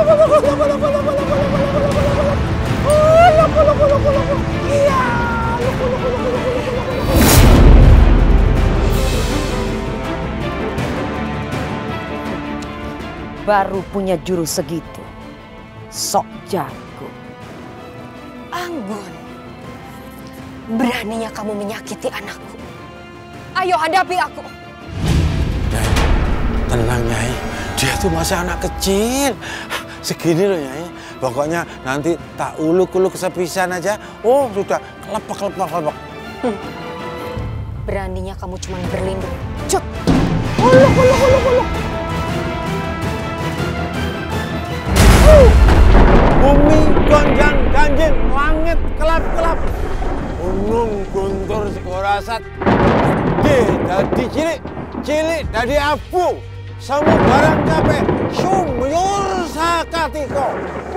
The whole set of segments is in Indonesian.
Baru punya jurus segitu, sok jago. Anggun, beraninya kamu menyakiti anakku. Ayo hadapi aku. Nyai, tenang Nyai. Dia tuh masih anak kecil. Segini loh Nyai. Pokoknya nanti tak uluk-uluk sepisan aja. Oh sudah kelepek. Beraninya kamu cuma berlindung. Cut. Uluk. Bumi gonjang ganjing, langit kelap-kelap. Gunung guntur sekorasat. Gede dadi cilik dadi abu. Semu barang kabeh sumyur sakatiko.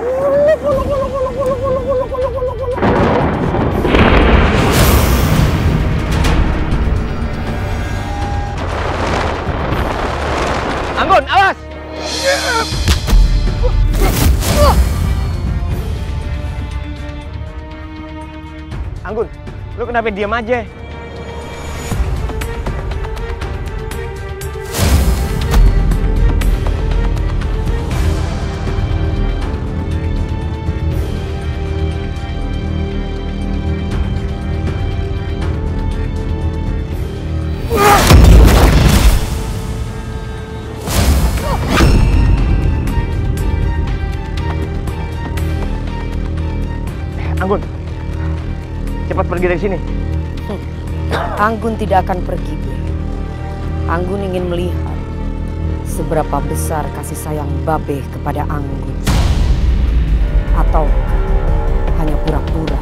Anggun, awas! Anggun, lu kenapa diam aja? Anggun, cepat pergi dari sini. Anggun tidak akan pergi, Be. Anggun ingin melihat seberapa besar kasih sayang Babe kepada Anggun. Atau hanya pura-pura.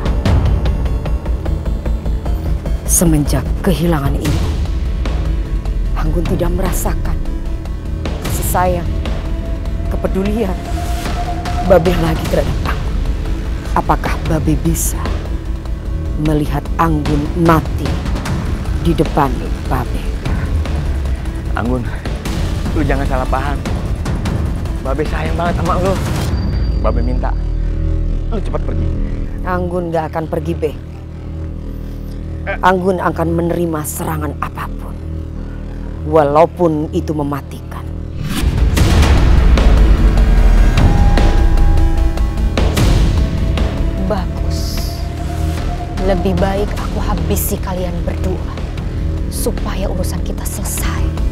Semenjak kehilangan ibu, Anggun tidak merasakan kasih sayang, kepedulian Babe lagi terhadap Anggun. Apakah Babe bisa melihat Anggun mati di depan Babe? Anggun, lu jangan salah paham. Babe sayang banget sama lu. Babe minta lu cepat pergi. Anggun gak akan pergi, Be. Anggun akan menerima serangan apapun, walaupun itu mematikan. Bagus. Lebih baik aku habisi kalian berdua supaya urusan kita selesai.